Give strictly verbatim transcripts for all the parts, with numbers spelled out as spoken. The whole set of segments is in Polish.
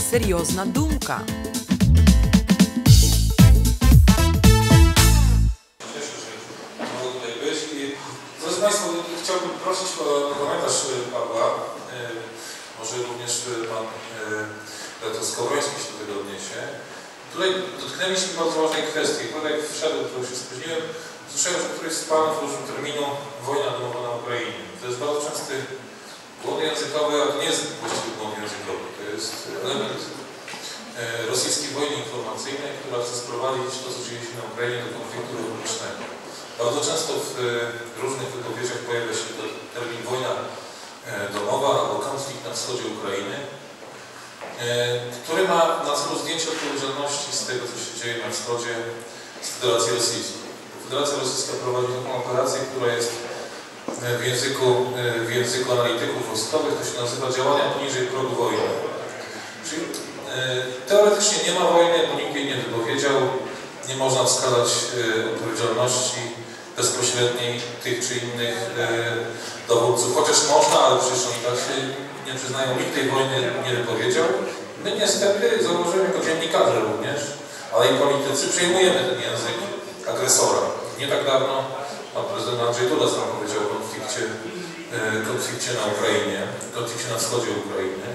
seriozna dumka. Drodzy Państwo, chciałbym prosić o komentarz Pawła. Może również Pan redaktor Skowroński się do tego odniesie. Tutaj dotknęliśmy bardzo ważnej kwestii. Tutaj jak wszedłem, to już się spóźniłem, słyszałem, że któryś z Panów użył terminu wojna domowa na Ukrainie. To jest bardzo częsty błąd językowy, ale to nie jest właściwy błąd językowy. To jest element rosyjskiej wojny informacyjnej, która chce sprowadzić to, co dzieje się na Ukrainie, do konfliktu wewnętrznego. Bardzo często w różnych wypowiedziach pojawia się termin wojna domowa albo konflikt na wschodzie Ukrainy, który ma na celu zdjęcie odpowiedzialności z tego, co się dzieje na wschodzie z Federacji Rosyjskiej. Federacja Rosyjska prowadzi taką operację, która jest w języku, w języku analityków wojskowych, to się nazywa działania poniżej progu wojny. Czyli teoretycznie nie ma wojny, bo nikt jej nie wypowiedział, nie można wskazać odpowiedzialności bezpośredniej tych czy innych dowódców, chociaż można, ale przecież oni tak się nie przyznają, nikt tej wojny nie wypowiedział. My niestety, zauważyłem jako dziennikarze również, ale i politycy, przyjmujemy ten język agresora. Nie tak dawno pan prezydent Andrzej Duda sam powiedział o konflikcie, konflikcie na Ukrainie, konflikcie na wschodzie Ukrainy.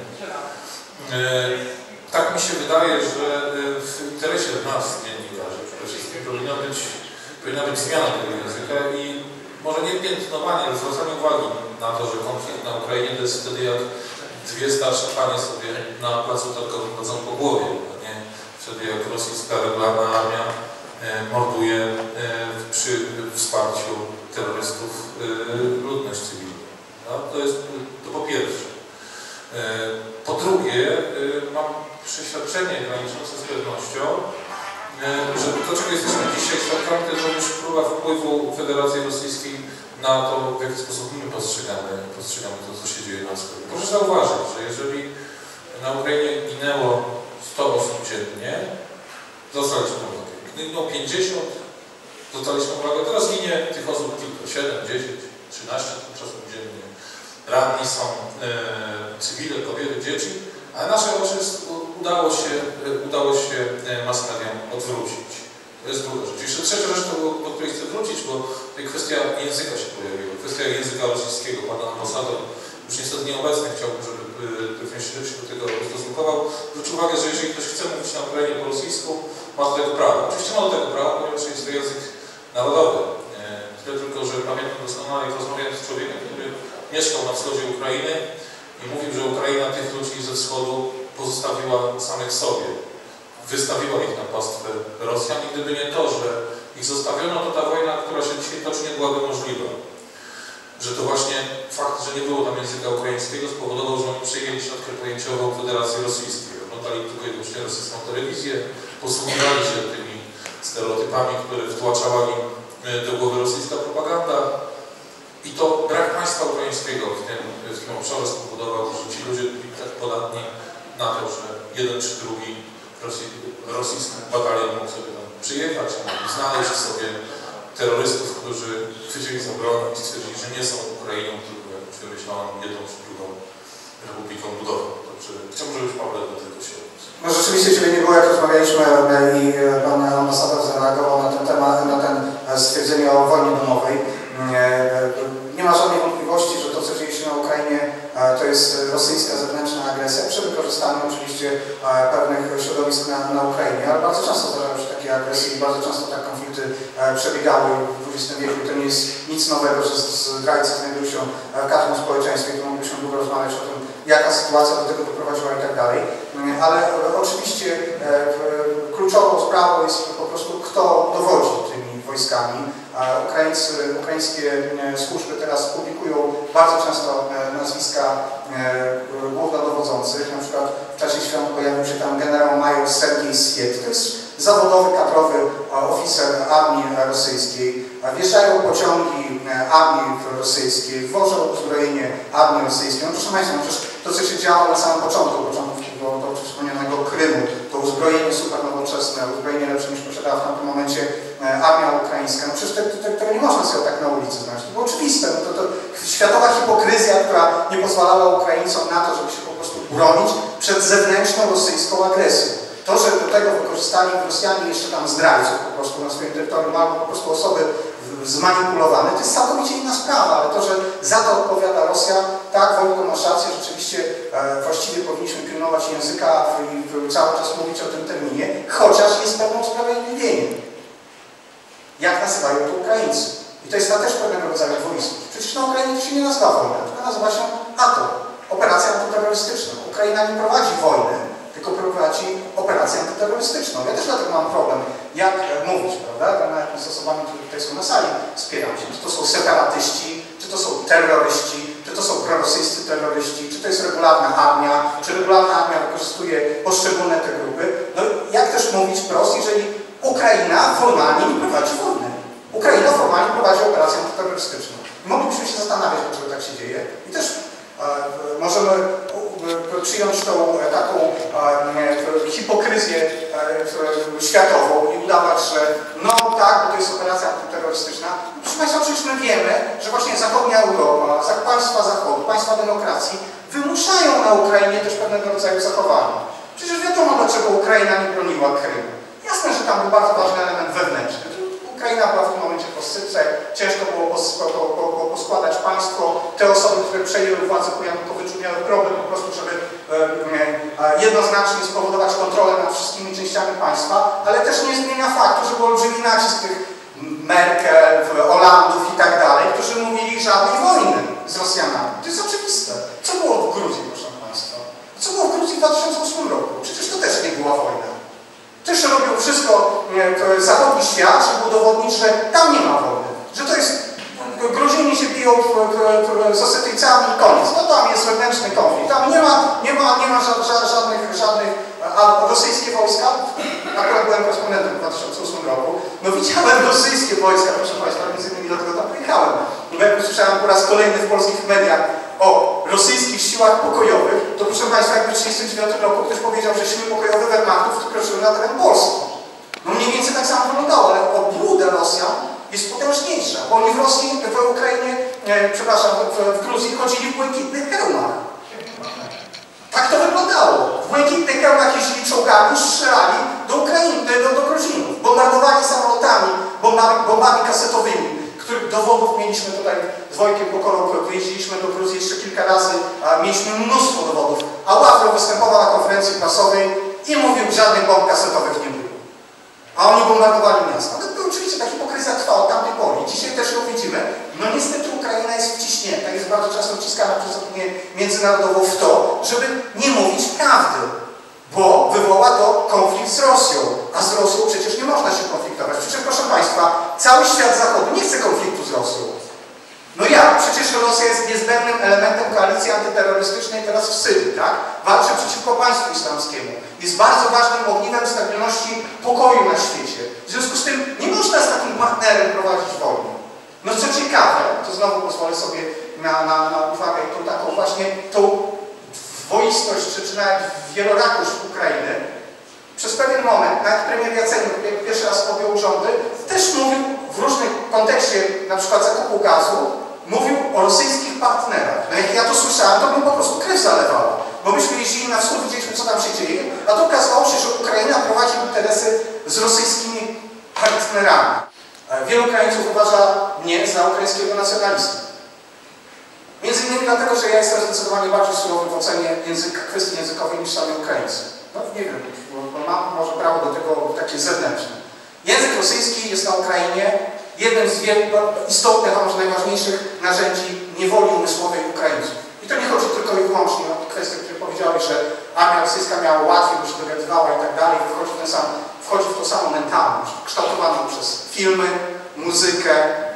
Tak mi się wydaje, że w interesie nas, dziennikarzy, przede wszystkim powinna być, powinna być zmiana tego języka i może nie piętnowanie, ale zwracanie uwagi na to, że konflikt na Ukrainie to jest wtedy jak dwie starsze panie sobie na placu targowym chodzą po głowie, a nie wtedy jak rosyjska regularna armia morduje przy wsparciu terrorystów ludność cywilną. No, to jest to po pierwsze. Po drugie, mam przeświadczenie graniczące z pewnością, że to, czego jesteśmy dzisiaj świadkami, to jest również próba wpływu Federacji Rosyjskiej na to, w jaki sposób my postrzegamy, postrzegamy to, co się dzieje na wschodzie. Proszę zauważyć, że jeżeli na Ukrainie ginęło sto osób dziennie, zwracaliśmy uwagę. Ginęło pięćdziesiąt, zwracaliśmy uwagę, teraz ginie tych osób tylko siedem, dziesięć, trzynaście tymczasem dziennie. Ranni są e, cywile, kobiety, dzieci, ale nasze oczy udało się, udało się mass mediom odwrócić. To jest druga rzecz. Jeszcze trzecia rzecz, do której chcę wrócić, bo tutaj kwestia języka się pojawiła. Kwestia języka rosyjskiego. Pan ambasador, już niestety nieobecny, chciałbym, żeby pewnie się do tego ustosunkował. Zwróć uwagę, że jeżeli ktoś chce mówić na Ukrainie po rosyjsku, ma do tego prawo. Oczywiście ma do tego prawo, ponieważ jest to język narodowy. Tyle tylko, że pamiętam doskonale, jak rozmawiałem z człowiekiem, który mieszkał na wschodzie Ukrainy i mówił, że Ukraina tych ludzi ze wschodu pozostawiła samych sobie. Wystawiła ich na pastwę Rosjan i gdyby nie to, że ich zostawiono, to ta wojna, która się dzisiaj toczy, nie byłaby możliwa. Że to właśnie fakt, że nie było tam języka ukraińskiego spowodował, że oni przyjęli środkę pojęciową Federacji Rosyjskiej. Oglądali tylko i wyłącznie rosyjską telewizję, posługiwali się tymi stereotypami, które wtłaczała im do głowy rosyjska propaganda. I to brak państwa ukraińskiego w tym, w tym obszarze spowodował, że ci ludzie byli tak podatni na to, że jeden czy drugi rosyjski batalion mógł sobie tam przyjechać i znaleźć sobie terrorystów, którzy chwycili za broń i stwierdzili, że nie są Ukrainą, tylko jakąś wymyśloną jedną czy drugą Republiką Ludową. Także chciałbym, żebyś Paweł do tego się odniósł. No rzeczywiście Ciebie nie było, jak rozmawialiśmy i pan ambasador zareagował na ten temat, na ten stwierdzenie o wojnie domowej. Nie ma żadnej wątpliwości, że to, co dzieje się na Ukrainie, to jest rosyjska zewnętrzna agresja przy wykorzystaniu oczywiście pewnych środowisk na, na Ukrainie, ale bardzo często zdarzają się takie agresje i bardzo często tak konflikty przebiegały w dwudziestym wieku. To nie jest nic nowego, że zdrajcy znajdują się w każdym społeczeństwie, to moglibyśmy długo rozmawiać o tym, jaka sytuacja do tego doprowadziła i tak dalej. Ale oczywiście kluczową sprawą jest po prostu, kto dowodzi tymi wojskami. Ukraińcy, ukraińskie służby teraz publikują bardzo często nazwiska głównodowodzących. Na przykład w czasie świąt pojawił się tam generał major Sergiej Swiet. To jest zawodowy, kadrowy oficer armii rosyjskiej. Wieszają pociągi armii rosyjskiej, wożą uzbrojenie armii rosyjskiej. No proszę Państwa, no przecież to, co się działo na samym początku, początku tego dobrze wspomnianego Krymu, to uzbrojenie super nowoczesne, uzbrojenie lepsze niż posiadała w tamtym momencie armia ukraińska. No przecież tego te, te, te nie można sobie tak na ulicy znaleźć. To było oczywiste. No to, to światowa hipokryzja, która nie pozwalała Ukraińcom na to, żeby się po prostu bronić przed zewnętrzną rosyjską agresją. To, że do tego wykorzystali Rosjanie jeszcze tam zdrajców po prostu na swoim terytorium, albo po prostu osoby zmanipulowane, to jest całkowicie inna sprawa, ale to, że za to odpowiada Rosja, tak, Wojtko, masz rację, rzeczywiście e, właściwie powinniśmy pilnować języka i cały czas mówić o tym terminie, chociaż jest pewne usprawiedliwienie. Jak nazywają to Ukraińcy? I to jest ta też pewnego rodzaju dwoistość. Przecież na Ukrainie to się nie nazywa wojna, tylko nazywa się A T O, operacja antyterrorystyczna. Ukraina nie prowadzi wojny, tylko prowadzi operację antyterrorystyczną. Ja też dlatego mam problem, jak mówić, prawda? Nawet z osobami, które tutaj są na sali, spieram się. Czy to są separatyści, czy to są terroryści, czy to są prorosyjscy terroryści, czy to jest regularna armia, czy regularna armia wykorzystuje poszczególne te grupy. No jak też mówić wprost, jeżeli Ukraina formalnie nie prowadzi wojny. Ukraina formalnie prowadzi operację antyterrorystyczną. I moglibyśmy się zastanawiać, dlaczego tak się dzieje. I też e, możemy e, przyjąć tą e, taką e, hipokryzję e, światową i udawać, że no tak, bo to jest operacja antyterrorystyczna. Proszę Państwa, przecież my wiemy, że właśnie zachodnia Europa, państwa Zachodu, państwa demokracji wymuszają na Ukrainie też pewnego rodzaju zachowania. Przecież wiadomo, dlaczego Ukraina nie broniła Krymu. Jasne, że tam był bardzo ważny element wewnętrzny. Ukraina była w tym momencie w rozsypce, ciężko było pos, po, po, po, poskładać państwo. Te osoby, które przejęły władzę po Janukowyczu, miały problem po prostu, żeby e, e, jednoznacznie spowodować kontrolę nad wszystkimi częściami państwa, ale też nie zmienia faktu, że był olbrzymi nacisk tych Merkel, Hollandów i tak dalej, którzy mówili żadnej wojny z Rosjanami. To jest oczywiste. Co było w Gruzji, proszę Państwa? Co było w Gruzji w dwa tysiące ósmym roku? Przecież to też nie była wojna. Też robił wszystko e, zachodni świat, żeby udowodnić, że tam nie ma wojny. Że to jest, Gruzini się biją z Osetyjcami i koniec. No tam jest wewnętrzny konflikt. Tam nie ma, nie ma, nie ma żadnych, żadnych, żadnych a rosyjskie wojska, akurat byłem korespondentem w dwa tysiące ósmym roku, no widziałem rosyjskie wojska, proszę Państwa, między innymi dlatego tam pojechałem. I jak usłyszałem po raz kolejny w polskich mediach o rosyjskich siłach pokojowych, to proszę Państwa, jak w tysiąc dziewięćset trzydziestym dziewiątym roku ktoś powiedział, że siły pokojowe Wehrmachtu wkroczyły na teren Polski. No mniej więcej tak samo wyglądało, ale obłuda Rosjan jest potężniejsza, bo oni w Rosji, w Ukrainie, e, przepraszam, w, w Gruzji chodzili w błękitnych hełmach. Tak to wyglądało. W błękitnych hełmach jeździli czołgami, strzelali do Ukrainy, do, do Gruzinów. Bombardowali samolotami, bombami, bombami kasetowymi, których dowodów mieliśmy tutaj z Wojtkiem Pokorą, wyjeździliśmy do Gruzji jeszcze kilka razy, a mieliśmy mnóstwo dowodów. A Ławrow występował na konferencji prasowej i mówił, że żadnych bomb kasetowych nie było. A oni bombardowali miasta. No to oczywiście ta hipokryzja trwa od tamtej pory. Dzisiaj też ją widzimy. No niestety Ukraina jest wciśnięta, jest bardzo często wciskana przez opinię międzynarodową w to, żeby nie mówić prawdy. Bo wywoła to konflikt z Rosją. A z Rosją przecież nie można się konfliktować. Przecież proszę Państwa, cały świat Zachodu nie chce konfliktu z Rosją. No jak? Przecież Rosja jest niezbędnym elementem koalicji antyterrorystycznej teraz w Syrii, tak? Walczy przeciwko państwu islamskiemu. Jest bardzo ważnym ogniwem stabilności pokoju na świecie. W związku z tym nie można z takim partnerem prowadzić wojny. No co ciekawe, to znowu pozwolę sobie na, na, na uwagę tą taką właśnie tą dwoistość, czy, czy nawet wielorakość Ukrainy. Przez pewien moment, nawet premier Jacenik, jak pierwszy raz objął rządy, też mówił w różnym kontekście, na przykład zakupu gazu, mówił o rosyjskich partnerach. No jak ja to słyszałem, to mnie po prostu krew zalewało. Bo myśmy jeździli na wschód, widzieliśmy, co tam się dzieje, a to okazało się, że Ukraina prowadzi interesy z rosyjskimi partnerami. Wielu Ukraińców uważa mnie za ukraińskiego nacjonalistę. Między innymi dlatego, że ja jestem zdecydowanie bardziej surowy w ocenie języka, kwestii językowej niż sami Ukraińcy. No nie wiem, bo mam może prawo do tego takie zewnętrzne. Język rosyjski jest na Ukrainie jednym z wielu istotnych, a może najważniejszych narzędzi niewoli umysłowej Ukraińców. I to nie chodzi tylko i wyłącznie o kwestię, które powiedziałeś, że armia rosyjska miała łatwiej, bo się dowiadywała i tak dalej, wchodzi w, ten sam, wchodzi w tą samą mentalność, kształtowaną przez filmy, muzykę,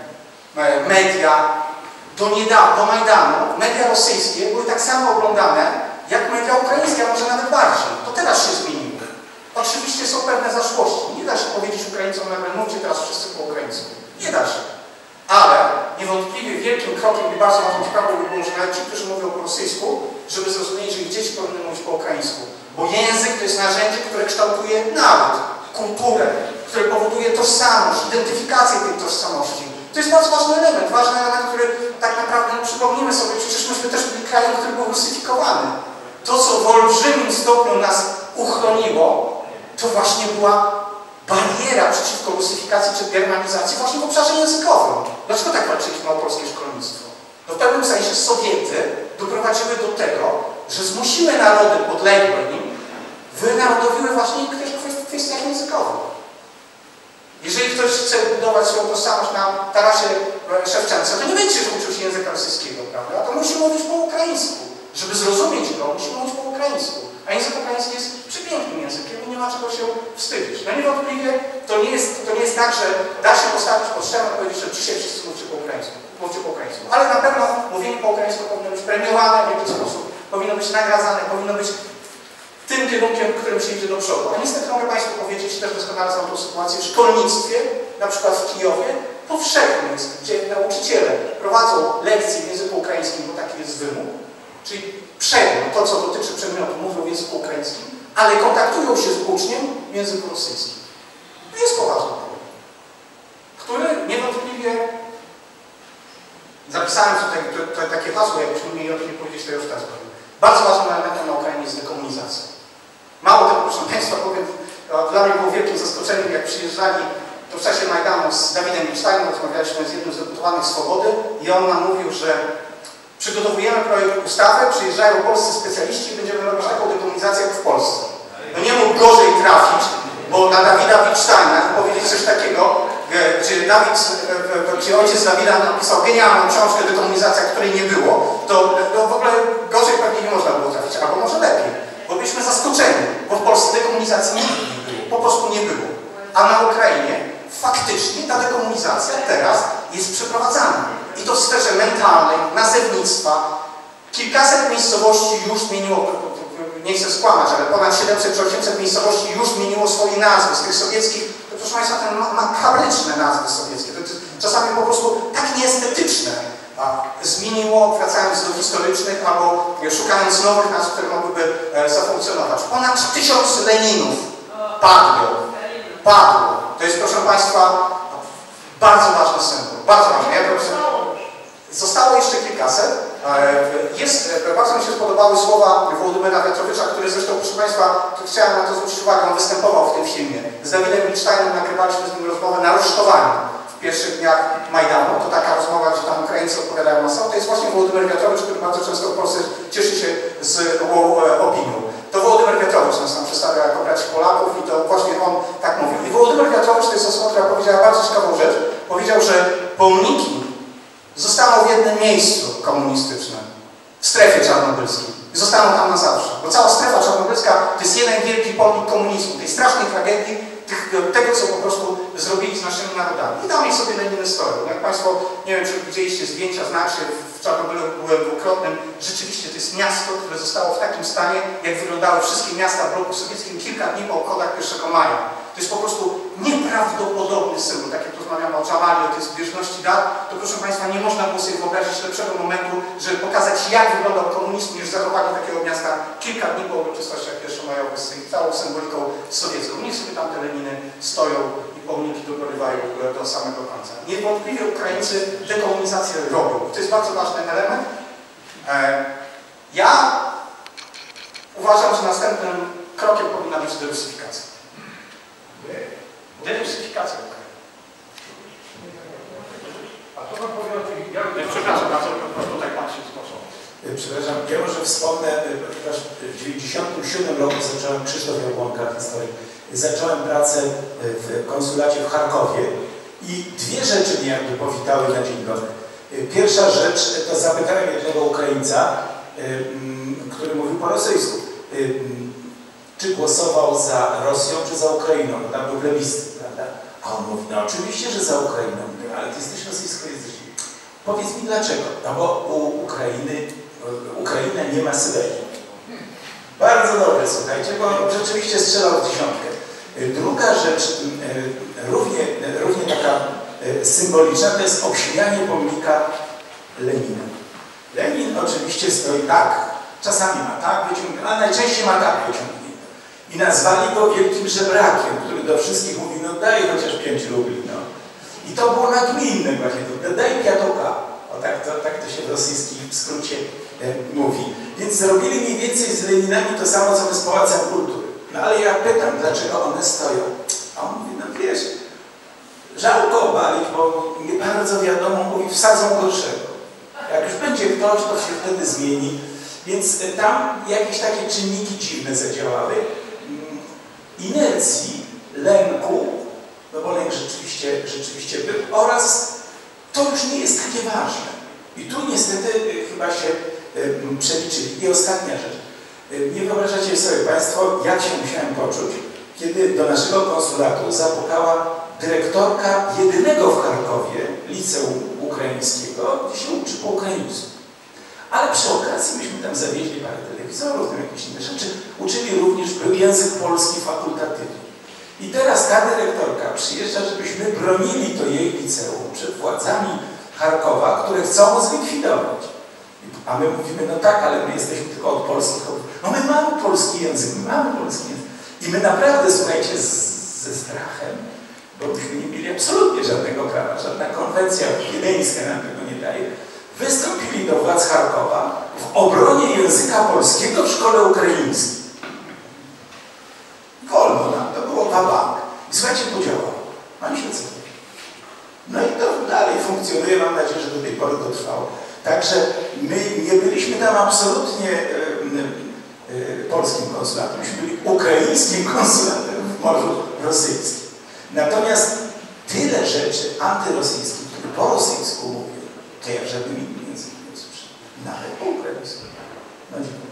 media. Do niedawna, do Majdanu, media rosyjskie były tak samo oglądane, jak media ukraińskie, a może nawet bardziej. To teraz się zmieniło. Oczywiście są pewne zaszłości. Nie da się powiedzieć Ukraińcom, nagle mówcie teraz wszyscy po ukraińsku. Nie da się. Ale niewątpliwie wielkim krokiem i bardzo ważną sprawą by było, że nawet ci, którzy mówią po rosyjsku, żeby zrozumieli, że ich dzieci powinny mówić po ukraińsku. Bo język to jest narzędzie, które kształtuje naród, kulturę, które powoduje tożsamość, identyfikację tej tożsamości. To jest bardzo ważny element, ważny element, który tak naprawdę, no, przypomnijmy sobie, przecież myśmy też byli krajem, który był rusyfikowany. to, co w olbrzymim stopniu nas uchroniło, to właśnie była bariera przeciwko rusyfikacji czy germanizacji właśnie w obszarze językowym. Dlaczego tak walczyliśmy o polskie szkolnictwo? No w pewnym sensie Sowiety doprowadziły do tego, że zmusiły narody podległe im, wynarodowiły właśnie w kwestiach językowych. Jeżeli ktoś chce budować swoją tożsamość na Tarasie Szewczence, to nie będzie się uczył się języka rosyjskiego, prawda? To musi mówić po ukraińsku. Żeby zrozumieć go, musi mówić po ukraińsku. A język ukraiński jest przepięknym językiem i nie ma czego się wstydzić. No niewątpliwie to nie jest, to nie jest tak, że da się postawić pod ścianą i powiedzieć, że dzisiaj wszyscy mówcie po ukraińsku. Mówcie po ukraińsku. Ale na pewno mówienie po ukraińsku powinno być premiowane w jakiś sposób, powinno być nagradzane, powinno być tym kierunkiem, w którym się idzie do przodu. A niestety mogę Państwu powiedzieć, też doskonale znam tą sytuację w szkolnictwie, na przykład w Kijowie, powszechnym jest, gdzie nauczyciele prowadzą lekcje w języku ukraińskim, bo taki jest wymóg, czyli przedmiot, to co dotyczy przedmiotu, mówią w języku ukraińskim, ale kontaktują się z uczniem w języku rosyjskim. To jest poważny problem, który niewątpliwie, zapisałem tutaj to, to, takie hasło, jakbyśmy mieli o tym nie powiedzieć, to już teraz powiem. Bardzo ważnym elementem na Ukrainie jest dekomunizacja. Mało tego, proszę Państwa, powiem, dla mnie było wielkim zaskoczeniem, jak przyjeżdżali to w czasie Majdanu z Dawidem Milsteinem, rozmawialiśmy z jednym z deputowanych Swobody i on nam mówił, że przygotowujemy projekt ustawy, przyjeżdżają polscy specjaliści i będziemy robić taką dekomunizację jak w Polsce. No nie mógł gorzej trafić, bo na Dawida Milsteina powiedzieć coś takiego, gdzie Dawid, gdzie ojciec Dawida napisał genialną książkę Dekomunizacja, której nie było, to, to w ogóle gorzej pewnie nie można było trafić, albo może lepiej, bo byliśmy zaskoczeni, bo w Polsce dekomunizacji nigdy nie było, po prostu nie było. A na Ukrainie faktycznie ta dekomunizacja teraz jest przeprowadzana. I to w sferze mentalnej, nazewnictwa. Kilkaset miejscowości już zmieniło, nie chcę skłamać, ale ponad siedemset czy osiemset miejscowości już zmieniło swoje nazwy. Z tych sowieckich, to proszę Państwa, te makabryczne nazwy sowieckie. To jest czasami po prostu tak nieestetyczne. A zmieniło, wracając do historycznych, albo szukając nowych nazw, które mogłyby zafunkcjonować. Ponad tysiąc Leninów padło. Padło. To jest, proszę Państwa, bardzo ważny symbol. Bardzo ważny. Ja Zostało jeszcze kilkaset. Jest, bardzo mi się spodobały słowa Wołodymyra Wiatrowicza, który zresztą, proszę Państwa, chciałem na to zwrócić uwagę, on występował w tym filmie. Z Dawidem Milsteinem nagrywaliśmy z nim rozmowę na rusztowaniu w pierwszych dniach Majdanu. To taka rozmowa, gdzie tam Ukraińcy odpowiadają na sam. To jest właśnie Wołodymyr Wiatrowicz, który bardzo często w Polsce cieszy się z opinią. To Wołodymyr Wiatrowicz nas tam przedstawia jako braci Polaków i to właśnie on tak mówił. I Wołodymyr Wiatrowicz to jest osoba, która powiedziała bardzo ciekawą rzecz. Powiedział, że pomniki zostaną w jednym miejscu komunistycznym, w strefie czarnobylskiej. I zostaną tam na zawsze. Bo cała strefa czarnobylska to jest jeden wielki pomnik komunizmu, tej strasznej tragedii, tych, tego, co po prostu zrobili z naszymi narodami. I tam ich sobie Leniny stoją. Jak Państwo, nie wiem, czy widzieliście zdjęcia, znacie, w Czarnobylu byłem dwukrotnym. Rzeczywiście to jest miasto, które zostało w takim stanie, jak wyglądały wszystkie miasta w bloku sowieckim kilka dni po obchodach pierwszego maja. To jest po prostu nieprawdopodobny symbol. Tak jak rozmawiamy o Jamali, o tej zbieżności dat, to proszę Państwa, nie można było sobie wyobrazić lepszego momentu, żeby pokazać, jak wyglądał komunizm, niż zachowanie takiego miasta kilka dni po uroczystościach pierwszomajowych z całą symboliką sowiecką. Niech sobie tam te Leniny stoją i pomniki dogorywają do samego końca. Niewątpliwie Ukraińcy dekomunizację robią. To jest bardzo ważny element. Ja uważam, że następnym krokiem powinna być derusyfikacja. Derusyfikacja Ukrainy. A to Pan powie o tych... Przepraszam, bardzo tutaj Pan się zgłaszał. Przepraszam, ja może wspomnę, ponieważ w tysiąc dziewięćset dziewięćdziesiątym siódmym roku zacząłem, Krzysztof Jabłonka, historyk, zacząłem pracę w konsulacie w Charkowie i dwie rzeczy mnie jakby powitały na dzień dobry. Pierwsza rzecz to zapytałem jednego Ukraińca, który mówił po rosyjsku, czy głosował za Rosją, czy za Ukrainą, bo tam był plebiscyt, prawda? A on mówi, no oczywiście, że za Ukrainą, ale ty jesteś rosyjskojęzyczny. Powiedz mi dlaczego? No bo u Ukrainy, Ukraina nie ma Syberii. Bardzo dobre, słuchajcie, bo rzeczywiście strzelał w dziesiątkę. Druga rzecz, równie, równie taka symboliczna, to jest obśmianie pomnika Lenina. Lenin oczywiście stoi tak, czasami ma tak wyciągnięte, a najczęściej ma tak wyciągnięte. I nazwali go wielkim żebrakiem, który do wszystkich mówi, no daj chociaż pięć rubli, no. I to było nagminne właśnie, to daj piatuka. O tak to, tak to się w rosyjskim skrócie mówi. Więc zrobili mniej więcej z Leninami to samo, co my z Pałacem Kultury. No ale ja pytam, dlaczego one stoją? A on mówi, no wiesz, żal go obalić, bo nie bardzo wiadomo, mówi, wsadzą gorszego. Jak już będzie ktoś, to się wtedy zmieni. Więc tam jakieś takie czynniki dziwne zadziałały. Inercji, lęku, no bo lęk rzeczywiście, rzeczywiście był, oraz to już nie jest takie ważne. I tu niestety chyba się przeliczyli. I ostatnia rzecz. Nie wyobrażacie sobie Państwo, jak się musiałem poczuć, kiedy do naszego konsulatu zapukała dyrektorka jedynego w Charkowie liceum ukraińskiego, gdzie się uczy po ukraińsku. Ale przy okazji myśmy tam zawieźli parę telewizorów, tam jakieś inne rzeczy. Uczyli również, był język polski fakultatywny. I teraz ta dyrektorka przyjeżdża, żebyśmy bronili to jej liceum przed władzami Charkowa, które chcą go zlikwidować. A my mówimy, no tak, ale my jesteśmy tylko od polskich. No my mamy polski język, my mamy polski język. I my naprawdę, słuchajcie, z, ze strachem, bo myśmy nie mieli absolutnie żadnego prawa, żadna konwencja wiedeńska nam tego nie daje, wystąpili do władz Charkowa w obronie języka polskiego w szkole ukraińskiej. Wolno nam, to było wabank. I słuchajcie, podziałało. Oni się cofali. No i to dalej funkcjonuje, mam nadzieję, że do tej pory to trwało. Także my nie byliśmy tam absolutnie y, y, y, polskim konsulatem, myśmy byli ukraińskim konsulatem w Morzu Rosyjskim. Natomiast tyle rzeczy antyrosyjskich, które po rosyjsku mówią, to ja w żadnym innym języku nie słyszę. Nawet po ukraińsku. No dziękuję.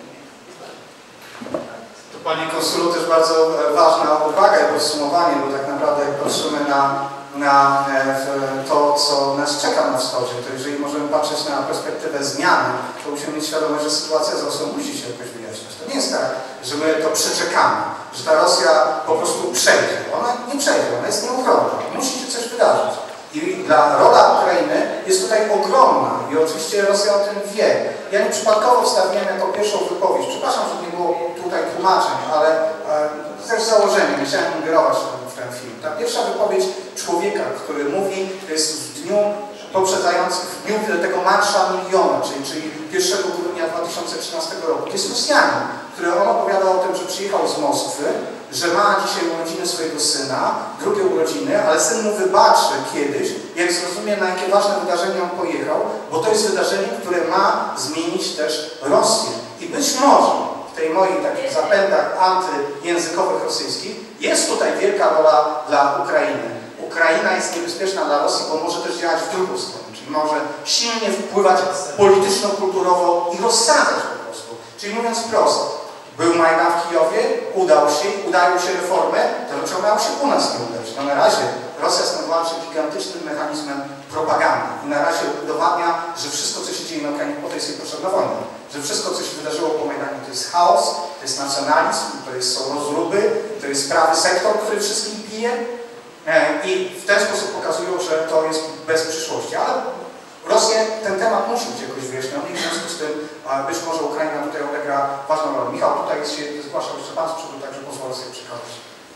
To Panie Konsulu też bardzo ważna uwaga i podsumowanie, bo tak naprawdę jak patrzymy na, na to, co nas czeka na wschodzie, to jeżeli możemy patrzeć na perspektywę zmiany, to musimy mieć świadomość, że sytuacja z Rosją musi się jakoś wyjaśniać. To nie jest tak, że my to przeczekamy, że ta Rosja po prostu przejdzie. Ona nie przejdzie, ona jest nieuchronna. Musi się coś wydarzyć. I dla rola Ukrainy jest tutaj ogromna i oczywiście Rosja o tym wie. Ja nie przypadkowo wstawiłem jako pierwszą wypowiedź, przepraszam, że nie było tutaj tłumaczeń, ale e, też założenie, nie chciałem ingerować w ten film. Ta pierwsza wypowiedź człowieka, który mówi, to jest w dniu poprzedzającym, w dniu tego Marsza Miliona, czyli, czyli pierwszego grudnia dwa tysiące trzynastego roku. To jest Rosjanin, który on opowiadał o tym, że przyjechał z Moskwy, że ma dzisiaj urodziny swojego syna, drugie urodziny, ale syn mu wybaczy kiedyś, jak zrozumie, na jakie ważne wydarzenie on pojechał, bo to jest wydarzenie, które ma zmienić też Rosję. I być może w tej moich takich zapędach antyjęzykowych rosyjskich jest tutaj wielka rola dla Ukrainy. Ukraina jest niebezpieczna dla Rosji, bo może też działać w drugą stronę, czyli może silnie wpływać polityczno-kulturowo i rozsadzać po prostu. Czyli mówiąc prosto, był Majdan w Kijowie, udał się, udają się reformy, to dlaczego miało się u nas nie udać? No na razie Rosja stanowiła się gigantycznym mechanizmem propagandy i na razie udowadnia, że wszystko, co się dzieje na Ukrainie, po to jest jej potrzebna wojna. Że wszystko, co się wydarzyło po Majdanie, to jest chaos, to jest nacjonalizm, to jest, są rozruby, to jest prawy sektor, który wszystkich bije i w ten sposób pokazują, że to jest bez przyszłości. Ale Rosję ten temat musi być jakoś wyjaśniony i w związku z tym być może Ukraina tutaj odegra ważną rolę. Michał, tutaj jest się zgłaszał jeszcze Pan z przodu, także pozwolę sobie przekazać.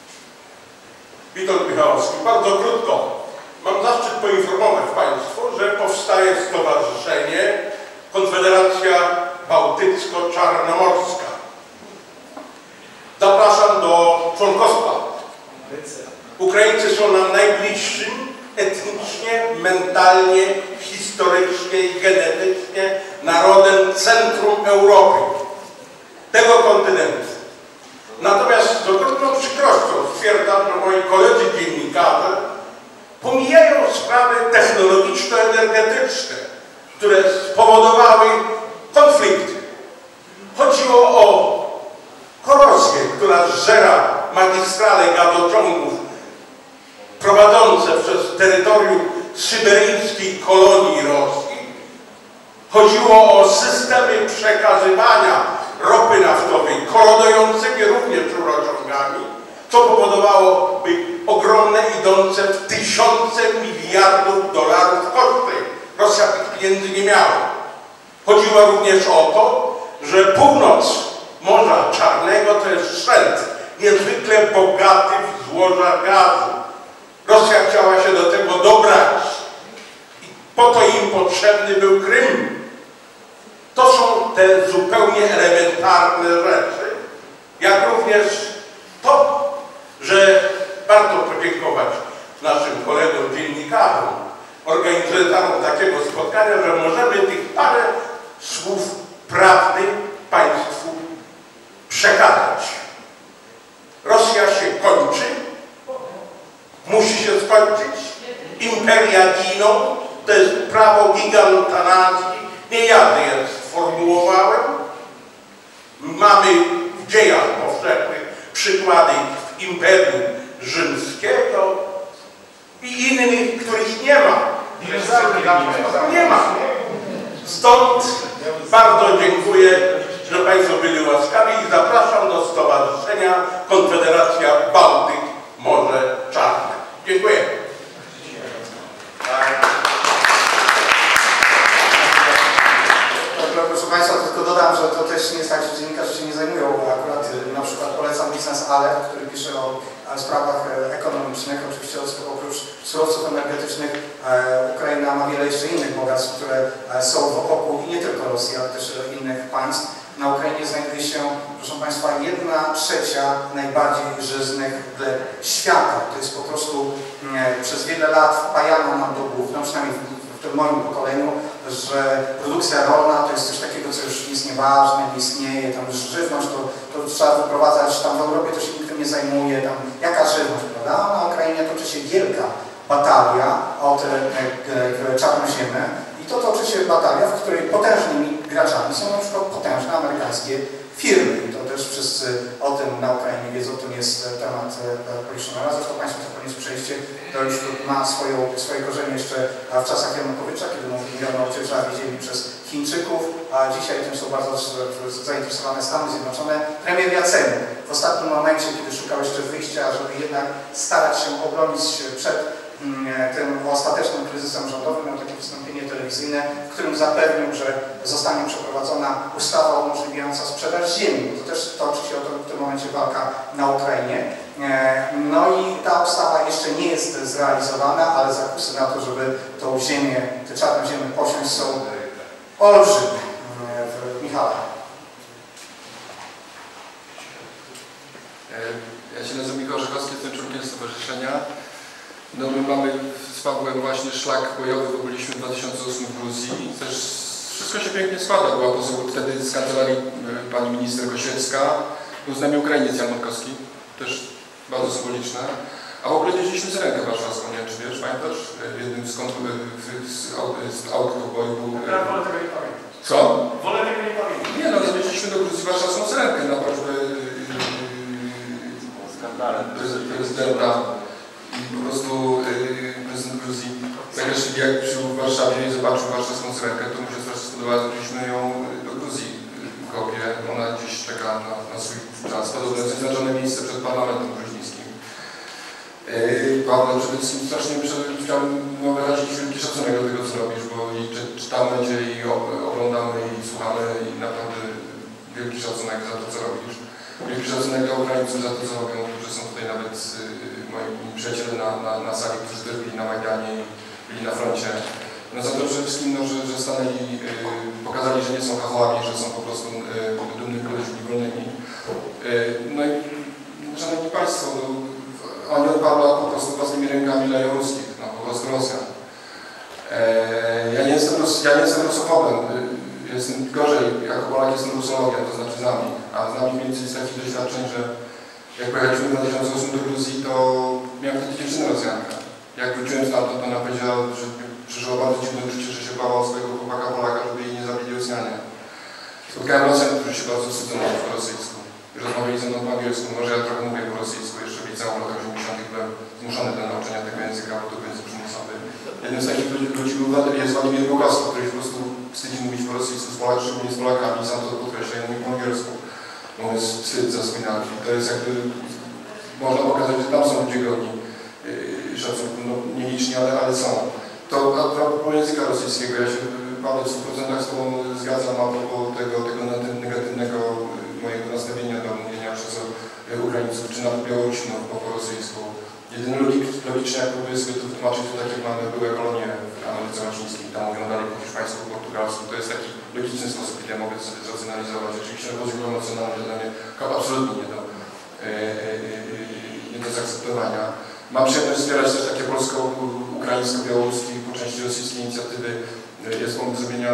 Witold Michałowski. Bardzo krótko. Mam zaszczyt poinformować Państwu, że powstaje stowarzyszenie Konfederacja Bałtycko-Czarnomorska. Zapraszam do członkostwa. Ukraińcy są nam najbliższym etnicznie, mentalnie, historycznie i genetycznie narodem centrum Europy, tego kontynentu. Natomiast z ogromną przykrością stwierdzam, że moi koledzy dziennikarze pomijają sprawy technologiczno-energetyczne, które spowodowały konflikty. Chodziło o korozję, która zżera magistrale gazociągów prowadzące przez terytorium syberyjskiej kolonii Rosji. Chodziło o systemy przekazywania ropy naftowej, korodującymi również rurociągami, co powodowałoby ogromne, idące w tysiące miliardów dolarów koszty. Rosja tych pieniędzy nie miała. Chodziło również o to, że północ Morza Czarnego to jest szelt niezwykle bogaty w złoża gazu. Rosja chciała się do tego dobrać. I po to im potrzebny był Krym. To są te zupełnie elementarne rzeczy, jak również to, że warto podziękować naszym kolegom dziennikarzom, organizatorom takiego spotkania, że możemy tych parę słów prawdy Państwu przekazać. Rosja się kończy, musi się skończyć, imperia giną, to jest prawo gigantanazji, nie ja je sformułowałem. Mamy w dziejach powszechnych przykłady Imperium Rzymskiego i innych, których nie ma. Nie ma. Stąd bardzo dziękuję, że Państwo byli łaskawi i zapraszam do Stowarzyszenia Konfederacja Bałtyk Morze Czarne. Dziękuję. Proszę Państwa, tylko dodam, że to też nie jest tak, że dziennikarze się nie zajmują, bo akurat na przykład polecam Biznes Alert, który pisze o sprawach ekonomicznych. Oczywiście oprócz surowców energetycznych Ukraina ma wiele jeszcze innych bogactw, które są wokół i nie tylko Rosji, ale też innych państw. Na Ukrainie znajduje się, proszę Państwa, jedna trzecia najbardziej żyznych gleb świata. To jest po prostu przez wiele lat wpajano nam do głów, no przynajmniej w tym moim pokoleniu, że produkcja rolna to jest coś takiego, co już jest nieważne, nie istnieje, tam żywność to, to trzeba wyprowadzać, tam w Europie to się nikt tym nie zajmuje, tam jaka żywność, prawda? A na Ukrainie toczy się wielka batalia o te czarnoziemy i to toczy się batalia, w której potężnymi graczami są na przykład potężne amerykańskie firmy i to też wszyscy o tym na Ukrainie wiedzą, to nie jest temat policzony. A zresztą Państwo to koniec przejście, to już ma swoją, swoje korzenie jeszcze w czasach Janukowycza, kiedy mówiono o ciężarach ziemi przez Chińczyków, a dzisiaj tym są bardzo zainteresowane Stany Zjednoczone. Premier Jaceniuk w ostatnim momencie, kiedy szukał jeszcze wyjścia, żeby jednak starać się obronić przed tym ostatecznym kryzysem rządowym, miał takie wystąpienie telewizyjne, w którym zapewnił, że zostanie przeprowadzona ustawa umożliwiająca sprzedaż ziemi. To też toczy się o to w tym momencie walka na Ukrainie. No i ta ustawa jeszcze nie jest zrealizowana, ale zakusy na to, żeby tą ziemię, te czarne ziemię posiąść są olbrzymie. Michale. Ja się nazywam Michał Orzechowski, jestem członkiem stowarzyszenia. No my mamy z Pawłem właśnie szlak bojowy, bo byliśmy w dwa tysiące ósmym w Gruzji. Też wszystko się pięknie składa. Była poseł wtedy z kancelarii pani minister Gosiewska, był z nami Ukrainiec Jan Markowski, też bardzo symboliczne. A w ogóle jeździliśmy z rękę warszawską, nie wiem czy wiesz, pamiętasz? W jednym z kątów, z autów boju był... Ja wolę tego nie pamiętam. Co? Wolę tego nie pamiętam. Nie no, zawieźliśmy do Gruzji warszawską z rękę na prośbę prezydenta. I po prostu yy, prezydent Gruzji zagreszli, jak przybył w Warszawie i zobaczył warszawską syrenkę, to mu się strasznie spodobała, zrobiliśmy ją do Gruzji kopię. Ona gdzieś czeka na, na swój czas. Podobno jest wyznaczone miejsce przed parlamentem gruzińskim. Yy, Paweł, przede wszystkim strasznie chciałbym no, wyrazić wielki szacunek do tego, co robisz, bo i czy, czytamy Cię i oglądamy i słuchamy i naprawdę wielki szacunek za to, co robisz. Wielki szacunek dla Ukraińców za to, co robią, którzy są tutaj nawet yy, moi przyjaciele na, na, na sali, którzy też byli na Majdanie i byli na froncie. No za to przede wszystkim, no, że, że stanęli, yy, pokazali, że nie są hachołami, że są po prostu yy, dumnymi ludźmi wolnymi. Yy, no i szanowni Państwo, no, oni od Pawła po prostu własnymi rękami leją ruskich, no po prostu Rosjan. Yy, ja nie jestem, ja nie jestem rusofobem. Yy, Jestem gorzej, jako Polak jestem rusologiem, to znaczy z nami, a z nami mieli z takich doświadczeń, że jak pojechaliśmy w dwa tysiące ósmym do Gruzji, to miałem wtedy dziewczynę Rosjankę. Jak wróciłem stamtąd, to ona powiedziała, że przeżyła bardzo dziwne uczucie, że się bała o swojego chłopaka Polaka, żeby jej nie zabili Rosjanie. Spotkałem Rosjan, którzy się bardzo wstydzą po rosyjsku. Rozmawiali ze mną po angielsku, może ja trochę mówię po rosyjsku, jeszcze w liceum w latach osiemdziesiątych byłem zmuszony do nauczenia tego języka, bo to był język przymusowy. Jednym z takich ludzi był jest Władimir Bukowski, który po prostu wstydzi mówić po rosyjsku, z Polakami, szczególnie z Polakami, sam to podkreśla, ja mówię po angielsku. Bo jest wstyd za swój naród. To jest jakby, można pokazać, że tam są ludzie godni yy, szacunku, no nieliczni, ale, ale są. To a propos języka rosyjskiego, ja się Paweł w stu procentach z Tobą zgadzam a propos tego, tego negatywnego mojego nastawienia do mówienia przez Ukraińców, czy nawet Białorusinów po rosyjsku. Jedyne logiczne, jak próbuję sobie to wytłumaczyć, to tak jak mamy były kolonie w Ameryce Łacińskiej, tam mówią dalej po hiszpańsku, po portugalsku, to jest taki logiczny sposób, gdzie ja mogę sobie zracjonalizować. Oczywiście na poziomie emocjonalnym dla mnie absolutnie nie do, yy, nie do zaakceptowania. Mam przyjemność wspierać też takie polsko-ukraińsko-białoruskie i po części rosyjskie inicjatywy. Jest pomysł zrobienia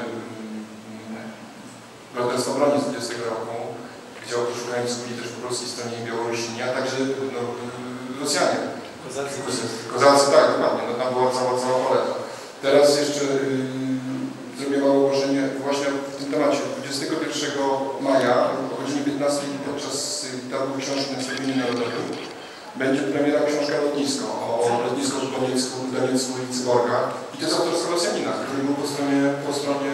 Bractwa Broni z dwudziestego roku, gdzie oprócz Ukraińców byli też po polskiej stronie Białorusini, a także no, Rosjanie. Kozacy. Kozacy, tak, dokładnie. No, tam była cała, cała paleta. Teraz jeszcze yy, zrobię małe ogłoszenie właśnie w tym temacie. dwudziestego pierwszego maja o godzinie piętnastej podczas targu książki na Stadionie Narodowym będzie premiera książka Lotnisko o lotnisku w Doniecku, w Doniecku i Cyborga. I to jest autorstwo Rosjanina, który był po stronie, po stronie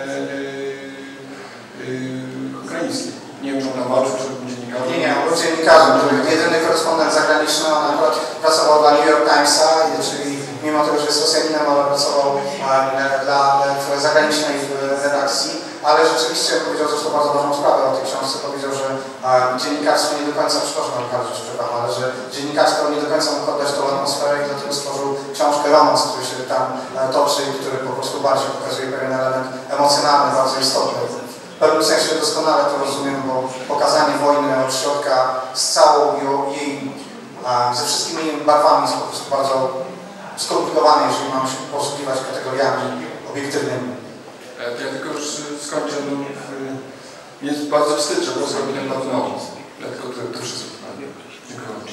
yy, yy, ukraińskiej. Nie wiem, czy on tam walczył, czy był dziennikarzem. Nie, nie, on był dziennikarzem, to był jedyny korespondent zagraniczny, on akurat pracował dla New York Timesa, czyli mimo tego, że jest Rosjaninem, ale pracował dla zagranicznej redakcji, ale rzeczywiście powiedział zresztą bardzo ważną sprawę o tej książce, powiedział, że dziennikarstwo nie do końca, przepraszam, bardzo przepraszam, ale że dziennikarstwo nie do końca mógł oddać tą atmosferę i dlatego stworzył książkę Romans, który się tam toczy i który po prostu bardziej pokazuje pewien element emocjonalny, bardzo istotny. W pewnym sensie doskonale to rozumiem, bo pokazanie wojny od środka z całą jej, ze wszystkimi jej barwami jest po prostu bardzo skomplikowane, jeżeli mamy się posługiwać kategoriami obiektywnymi. Ja tylko już skończę, no, mnie jest bardzo wstyd, że Polska robi bardzo mało. Ja tylko to, to wszystko. Dziękuję bardzo.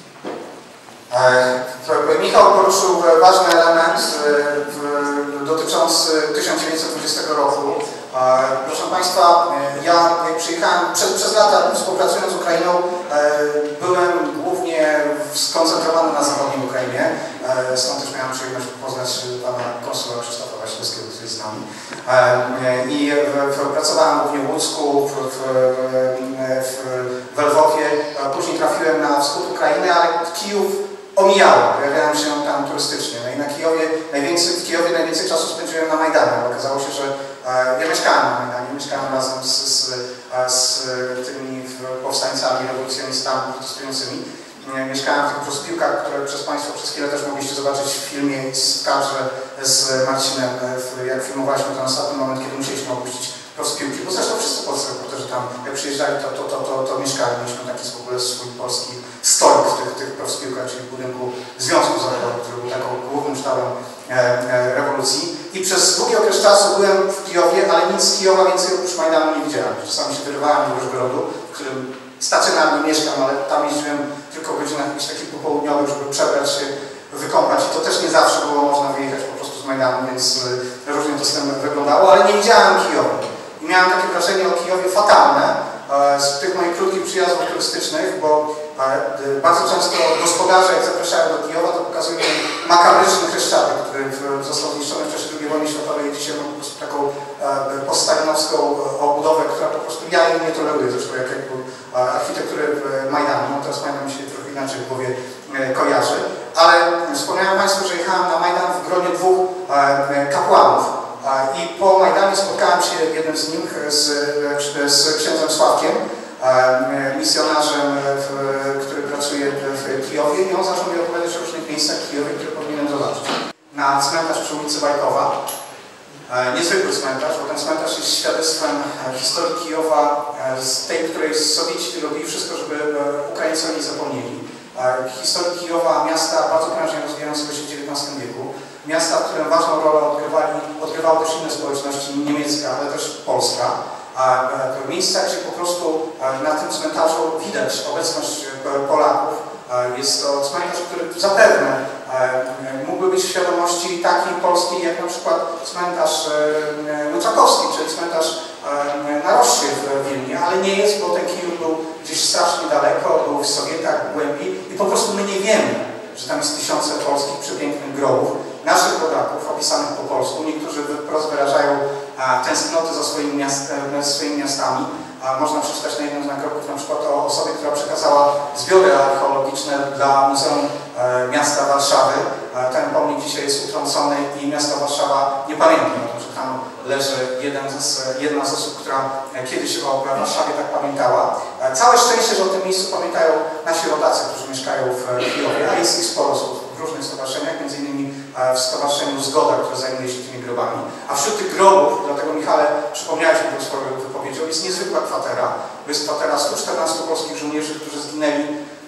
Michał poruszył ważny element dotyczący tysiąc dziewięćset dwudziestego roku. Proszę Państwa, ja jak przyjechałem przez, przez lata współpracując z Ukrainą, byłem głównie skoncentrowany na zachodniej Ukrainie. Stąd też miałem przyjemność poznać pana konsula Krzysztofa Wasilewskiego, który jest z nami. I w, w, pracowałem głównie w Łucku, w, w, w, w Lwowie. Później trafiłem na wschód Ukrainy, ale Kijów omijałem, pojawiałem się tam turystycznie. No i na Kijowie, najwięcej, w Kijowie najwięcej czasu spędziłem na Majdanie. Okazało się, że e, ja mieszkałem na Majdanie, mieszkałem razem z, z, z tymi powstańcami, rewolucjonistami protestującymi. Mieszkałem w tych prospiłkach, które przez Państwo przez chwilę też mogliście zobaczyć w filmie i w kadrze z Marcinem, jak filmowaliśmy ten ostatni moment, kiedy musieliśmy opuścić prospiłki, bo zresztą wszyscy polscy reporterzy tam, jak przyjeżdżali, to, to, to, to, to mieszkali. Mieliśmy taki w ogóle swój polski stolik w tych, tych prospiłkach, czyli w budynku Związku Zawodowego, który był taką głównym sztabem e, e, rewolucji. I przez długi okres czasu byłem w Kijowie, ale nic z Kijowa więcej oprócz Majdanu nie widziałem. Czasami się wyrywałem do Różgorodu, w którym stacjonarnie mieszkam, ale tam jeździłem tylko w godzinach jakichś takich popołudniowych, żeby przebrać się, wykąpać. I to też nie zawsze było można wyjechać po prostu z Majdanu, więc y, różnie to z tym wyglądało, ale nie widziałem Kijowa. I miałem takie wrażenie o Kijowie fatalne e, z tych moich krótkich przyjazdów turystycznych, bo e, bardzo często gospodarze, jak zapraszają do Kijowa, to pokazują makabryczny Chryszczatek, który w, został zniszczony w czasie drugiej wojny światowej i dzisiaj ma po prostu taką e, poststalinowską obudowę, która po prostu ja jej nie toleruję, zresztą jak, jak był architektury Majdanu. No teraz Majdan mi się trochę inaczej w głowie e, kojarzy, ale wspomniałem Państwu, że jechałem na Majdan w gronie dwóch e, kapłanów. I po Majdanie spotkałem się jednym z nich z, z księdzem Sławkiem, misjonarzem, który pracuje w Kijowie, i on zaczął mi opowiadać o różnych miejscach w Kijowie, które powinienem zobaczyć. Na cmentarz przy ulicy Bajkowa, niezwykły cmentarz, bo ten cmentarz jest świadectwem historii Kijowa, z tej, której Sowieci robili wszystko, żeby Ukraińcy o niej zapomnieli. Historii Kijowa, miasta bardzo prężnie rozwijającego się w dziewiętnastym wieku. Miasta, w którym ważną rolę odgrywali, odgrywały też inne społeczności, niemiecka, ale też polska. Miejsca, gdzie po prostu na tym cmentarzu widać obecność Polaków. Jest to cmentarz, który zapewne mógłby być w świadomości takiej polskiej, jak na przykład cmentarz Łyczakowski, czy cmentarz na Roszcie w Wilnie, ale nie jest, bo ten Kijów był gdzieś strasznie daleko, był w Sowietach głębiej i po prostu my nie wiemy, że tam jest tysiące polskich przepięknych grobów, naszych rodaków opisanych po polsku. Niektórzy wprost wyrażają a, tęsknoty za swoimi, miast, swoimi miastami. A, można przeczytać na jednym z nagrobków na przykład o osobie, która przekazała zbiory archeologiczne dla Muzeum e, Miasta Warszawy. E, ten pomnik dzisiaj jest utrącony i miasto Warszawa nie pamięta o tym, że tam leży jeden z, jedna z osób, która kiedyś o Warszawie tak pamiętała. E, całe szczęście, że o tym miejscu pamiętają nasi rodacy, którzy mieszkają w Kijowie. A stowarzyszeniu Zgoda, które zajmuje się tymi grobami. A wśród tych grobów, dlatego Michale, przypomniałeś mi tą swoją wypowiedzią, jest niezwykła kwatera. To jest kwatera stu czternastu polskich żołnierzy, którzy zginęli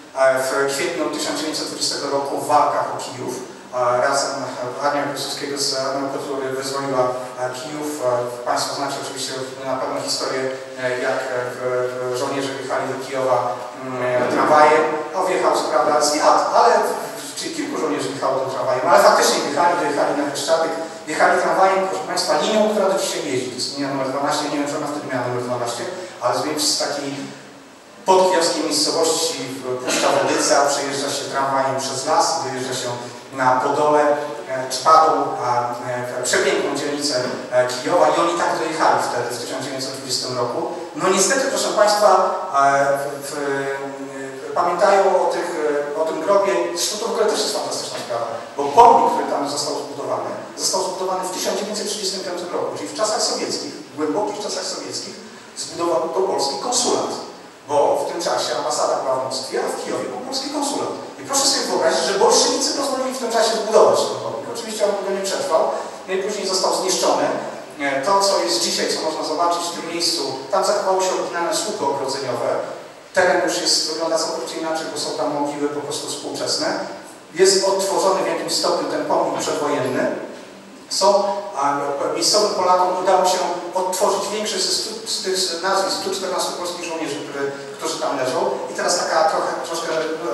w kwietniu tysiąc dziewięćset dwudziestego roku w walkach o Kijów. Razem Armia Piłsudskiego z Armią Petrury wyzwoliła Kijów. Państwo znacie oczywiście na pewno historię, jak żołnierze wjechali do Kijowa tramwajem. No wjechał co prawda zwiat, ale czyli kilku żołnierzy wjechało do tramwajem, ale faktycznie wjechali, dojechali na Bieszczadek, wjechali tramwajem, proszę Państwa, linią, która do dzisiaj jeździ. To jest linia numer dwanaście, nie wiem, czy ona wtedy miała numer dwanaście, ale z takiej podkijowskiej miejscowości Puszcza Wodyca przejeżdża się tramwajem przez las, dojeżdża się na Podole, Czpadą, przepiękną dzielnicę Kijowa i oni tak dojechali wtedy w tysiąc dziewięćset dwudziestym roku. No niestety, proszę Państwa, w, w, pamiętają o, tych, o tym grobie, zresztą to w ogóle też jest fantastyczna sprawa, bo pomnik, który tam został zbudowany, został zbudowany w tysiąc dziewięćset trzydziestym piątym roku, czyli w czasach sowieckich, w głębokich czasach sowieckich, zbudował to polski konsulat. Bo w tym czasie ambasada była w Moskwie, a w Kijowie był polski konsulat. I proszę sobie wyobrazić, że bolszewicy pozwolili w tym czasie zbudować ten pomnik. Oczywiście on go nie przetrwał, no i później został zniszczony. To, co jest dzisiaj, co można zobaczyć w tym miejscu, tam zachowały się oryginalne słupy ogrodzeniowe. Teren już jest, wygląda całkowicie inaczej, bo są tam mogiły po prostu współczesne. Jest odtworzony w jakimś stopniu ten pomnik przedwojenny. Są, a miejscowym Polakom udało się odtworzyć większość z, stu, z tych nazwisk stu czternastu polskich żołnierzy, które, którzy tam leżą. I teraz taka trochę, troszkę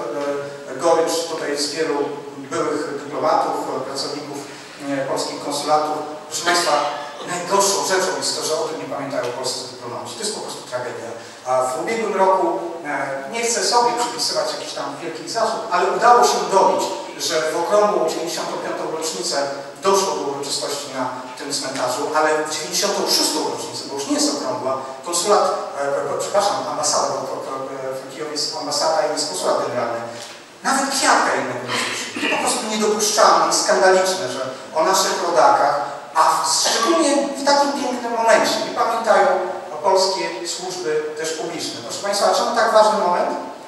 gorycz tutaj z wielu byłych dyplomatów, pracowników polskich konsulatów. Proszę Państwa, najgorszą rzeczą jest to, że o tym nie pamiętają polscy dyplomaci. To jest po prostu tragedia. A w ubiegłym roku, nie chcę sobie przypisywać jakichś tam wielkich zasług, ale udało się dobić, że w okrągłą dziewięćdziesiątą piątą rocznicę doszło do uroczystości na tym cmentarzu, ale w dziewięćdziesiątą szóstą rocznicę, bo już nie jest okrągła, konsulat, e, przepraszam, ambasada, bo w Kijowie jest ambasada i jest konsulat generalny, nawet kwiatka innego nie zrzucił. To po prostu niedopuszczalne i skandaliczne, że o naszych rodakach, a szczególnie w takim pięknym momencie nie pamiętają o polskie służby też publiczne. Proszę Państwa, a czemu tak ważny moment?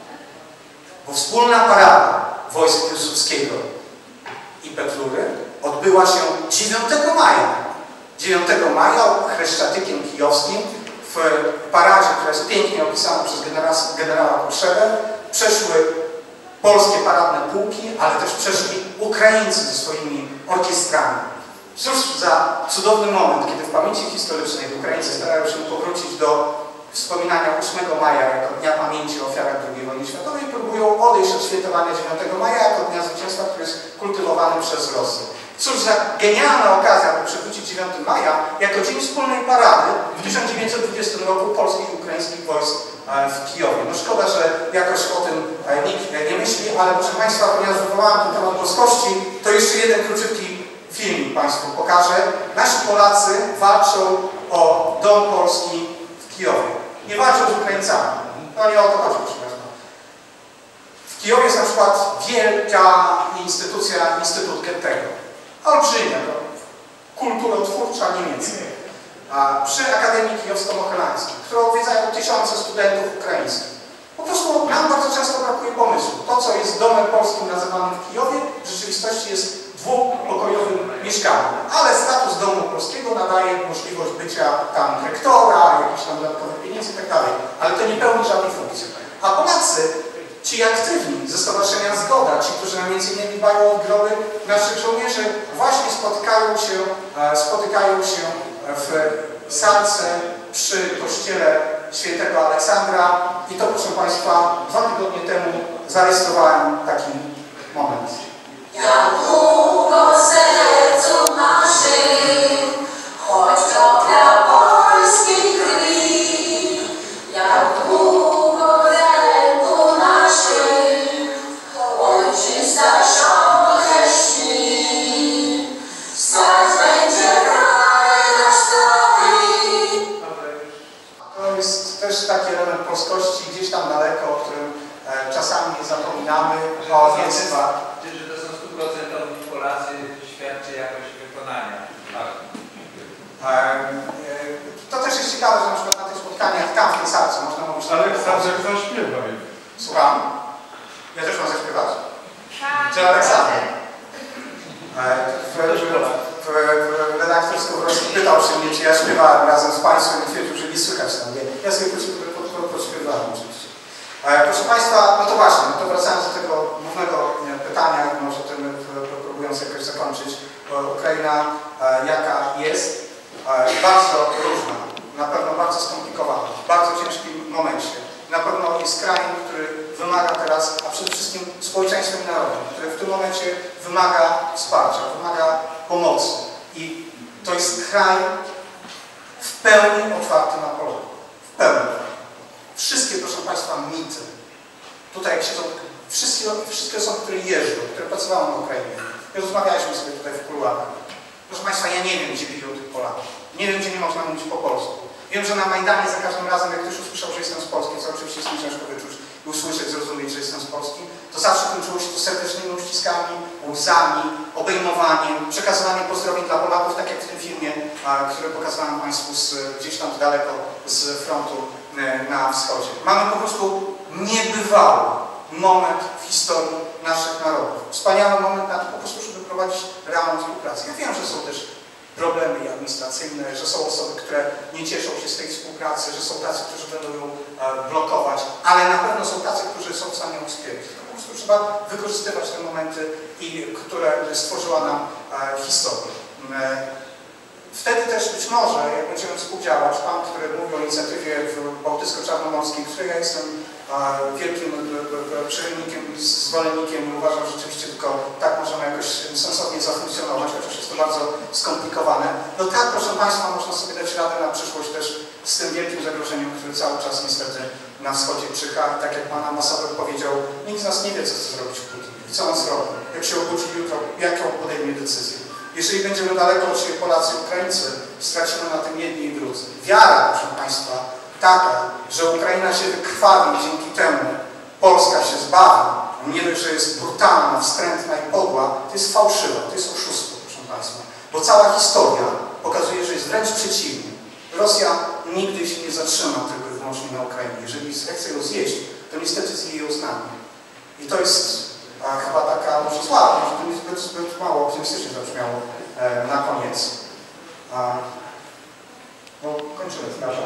Bo wspólna parada wojsk Piłsudskiego i Petrury odbyła się dziewiątego maja. dziewiątego maja Chreszczatykiem kijowskim w paradzie, która jest pięknie opisana przez generała, generała Potrzebę, przeszły polskie paradne pułki, ale też przeszli Ukraińcy ze swoimi orkiestrami. Cóż za cudowny moment, kiedy w pamięci historycznej Ukraińcy starają się powrócić do wspominania ósmego maja jako Dnia Pamięci o ofiarach drugiej wojny światowej i próbują odejść od świętowania dziewiątego maja jako Dnia Zwycięstwa, który jest kultywowany przez Rosję. Cóż za genialna okazja, by przywrócić dziewiątego maja jako dzień wspólnej parady w tysiąc dziewięćset dwudziestym roku polskich i ukraińskich wojsk w Kijowie. No szkoda, że jakoś o tym nikt nie myśli, ale proszę Państwa, ponieważ wywołałem ten temat polskości, to jeszcze jeden króciutki filmik Państwu pokażę. Nasi Polacy walczą o dom polski w Kijowie. Nie walczą z Ukraińcami. No nie o to chodzi, proszę Państwa. W Kijowie jest na przykład wielka instytucja, Instytut Goethego. Olbrzymia, to kulturotwórcza niemiecka. A przy Akademii Kijowsko-Mohylańskiej, którą odwiedzają tysiące studentów ukraińskich. Po prostu nam bardzo często brakuje pomysłu. To, co jest domem polskim nazywanym w Kijowie, w rzeczywistości jest dwupokojowym mieszkaniem. Ale status domu polskiego nadaje możliwość bycia tam rektora, jakichś tam dodatkowych pieniędzy i tak dalej. Ale to nie pełni żadnej funkcji. A Polacy, ci aktywni ze Stowarzyszenia Zgoda, ci, którzy nam między innymi dbają o groby naszych żołnierzy, właśnie spotykają się, spotykają się w salce przy kościele świętego Aleksandra i to, proszę Państwa, dwa tygodnie temu zarejestrowałem taki moment. Jak długo sercu naszym, choć kropla polskiej krwi, jak długo w ręku naszym, ojczyzna żołnierz śni, stać będzie kraj nasz stary. To jest też taki element polskości gdzieś tam daleko, o którym e, czasami zapominamy, o językach. Że to są stuprocentowi Polacy, świadczy jakość wykonania. E, e, to też jest ciekawe, że na przykład na tych spotkaniach tam w tej salce można mówić... Aleksander zaśpiewa. Słucham? Ja też mam zaśpiewać? Czy Aleksander? E, w, redaktor Skowroński pytał się mnie, czy ja śpiewałem razem z Państwem i twierdził, że nie słychać tam. Ja sobie podśpiewałem oczywiście. Proszę Państwa, no to właśnie, no to wracając do tego głównego pytania, może tym próbując jakoś zakończyć. Ukraina jaka jest, bardzo różna, na pewno bardzo skomplikowana, w bardzo ciężkim momencie. Na pewno jest krajem, który wymaga teraz, a przede wszystkim społeczeństwem i narodem, który w tym momencie wymaga wsparcia, wymaga pomocy. I to jest kraj w pełni otwarty na Polaków. W pełni. Wszystkie, proszę Państwa, mity. Tutaj jak siedzą, wszystkie, wszystkie osoby, które jeżdżą, które pracowały na Ukrainie. I rozmawialiśmy sobie tutaj w kuluarach. Proszę Państwa, ja nie wiem, gdzie biją tych Polaków. Nie wiem, gdzie nie można mówić po polsku. Wiem, że na Majdanie za każdym razem, jak ktoś usłyszał, że jestem z Polski, co oczywiście jest mi ciężko wyczuć i usłyszeć, zrozumieć, że jestem z Polski, to zawsze kończyło się to serdecznymi uściskami, łzami, obejmowaniem, przekazywaniem pozdrowień dla Polaków, tak jak w tym filmie, który pokazałem Państwu z, gdzieś tam daleko z frontu na wschodzie. Mamy po prostu niebywały moment w historii naszych narodów. Wspaniały moment na to po prostu, żeby prowadzić realną współpracę. Ja wiem, że są też problemy administracyjne, że są osoby, które nie cieszą się z tej współpracy, że są tacy, którzy będą ją blokować, ale na pewno są tacy, którzy są w stanie ją wspierać. Po prostu trzeba wykorzystywać te momenty, i, które stworzyła nam historia. Wtedy też być może, jak będziemy współdziałać, Pan, który mówi o inicjatywie bałtycko-czarnomorskiej, której ja jestem wielkim przychylnikiem i zwolennikiem, uważam, że rzeczywiście tylko tak możemy jakoś sensownie zafunkcjonować, chociaż jest to bardzo skomplikowane. No tak, proszę Państwa, można sobie dać radę na przyszłość też z tym wielkim zagrożeniem, które cały czas niestety na wschodzie czyha. I tak jak Pan ambasador powiedział, nikt z nas nie wie, co chce zrobić Putin i co on zrobi, jak się obudzi jutro, jaką podejmie decyzję. Jeżeli będziemy daleko od siebie Polacy i Ukraińcy, stracimy na tym jedni i drudzy. Wiara, proszę Państwa, taka, że Ukraina się wykrwawi i dzięki temu Polska się zbawi, nie dość, że jest brutalna, wstrętna i podła, to jest fałszywe, to jest oszustwo, proszę Państwa. Bo cała historia pokazuje, że jest wręcz przeciwnie. Rosja nigdy się nie zatrzyma tylko i wyłącznie na Ukrainie. Jeżeli zechce ją zjeść, to niestety zje ją z nami. I to jest a, chyba taka, może słaba, może to jest zbyt, zbyt mało optymistycznie zabrzmiało e, na koniec. A, no, kończymy, prawda?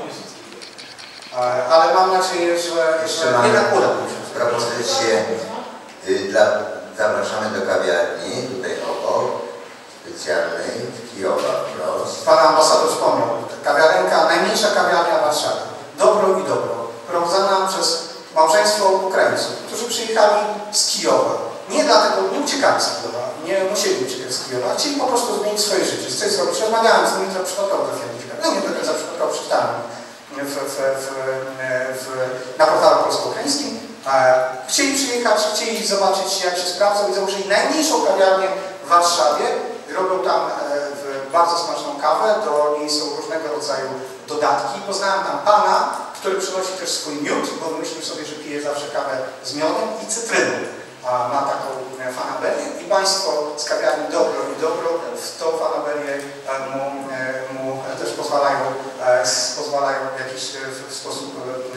Ale mam nadzieję, że, że nie tak uda mi się. Propozycję y, dla, zapraszamy do kawiarni, tutaj obok, specjalnej, w Kijowa wprost. Pan ambasador wspomniał, kawiarenka, najmniejsza kawiarnia w Warszawie. Dobro i dobro. Prowadzona przez małżeństwo Ukraińców, którzy przyjechali z Kijowa. Nie dlatego, nie uciekali z Kijowa, nie musieli uciekać z Kijowa, chcieli po prostu zmienić swoje życie, coś zrobić. Rozmawiałem z nimi, to przypadkowo trafiłem, no nie tylko za przypadkowo przeczytałem. W, w, w, w, na portalu polsko-ukraińskim. Chcieli przyjechać, chcieli zobaczyć, jak się sprawdzą i założyli najmniejszą kawiarnię w Warszawie. Robią tam bardzo smaczną kawę, do niej są różnego rodzaju dodatki. Poznałem tam pana, który przynosi też swój miód, bo myślił sobie, że pije zawsze kawę z miodem i cytryną. Ma taką fanaberię i Państwo z kawiarni Dobro i Dobro w tą fanaberię mu, mu też pozwalają, pozwalają w jakiś sposób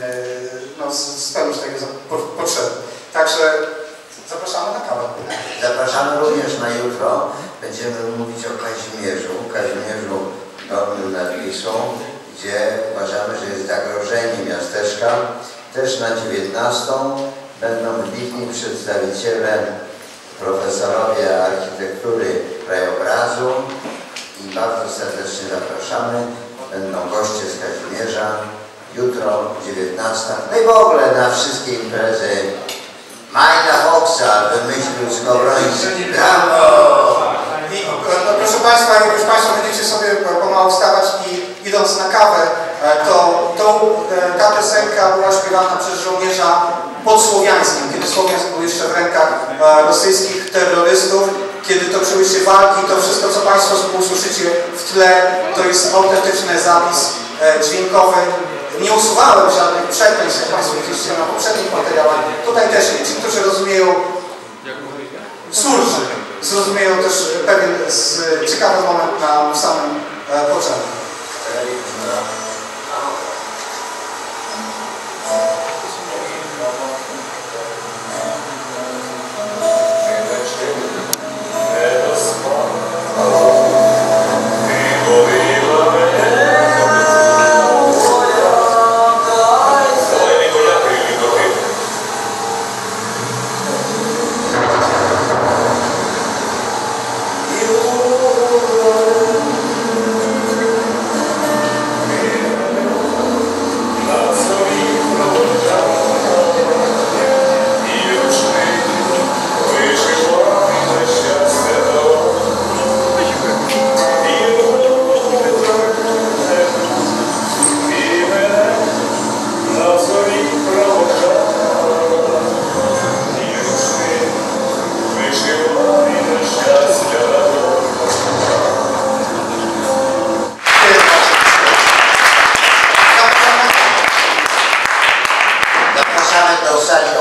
no, spełnić takie potrzeby. Także zapraszamy na kawę. Zapraszamy również na jutro. Będziemy mówić o Kazimierzu, Kazimierzu Dolnym nad Wisłą, gdzie uważamy, że jest zagrożenie miasteczka. Też na dziewiętnastą będą wybitni przedstawiciele, profesorowie architektury krajobrazu i bardzo serdecznie zapraszamy. Będą goście z Kazimierza. Jutro dziewiętnasta. No i w ogóle na wszystkie imprezy Majda Foxa wymyślił Skowroński. Brawo! I, no, proszę Państwa, jak już Państwo będziecie sobie pomału wstawać i idąc na kawę, to, to ta piosenka była śpiewana przez żołnierza pod Słowiańskiem, kiedy Słowiańsk był jeszcze w rękach rosyjskich terrorystów, kiedy toczyły się walki, to wszystko, co Państwo usłyszycie w tle, to jest autentyczny zapis dźwiękowy. Nie usuwałem żadnych przekleństw, jak Państwo widzieliście na poprzednich materiałach. Tutaj też nie. Ci, którzy rozumieją surży, zrozumieją też pewien ciekawy moment na samym początku. Oh. sali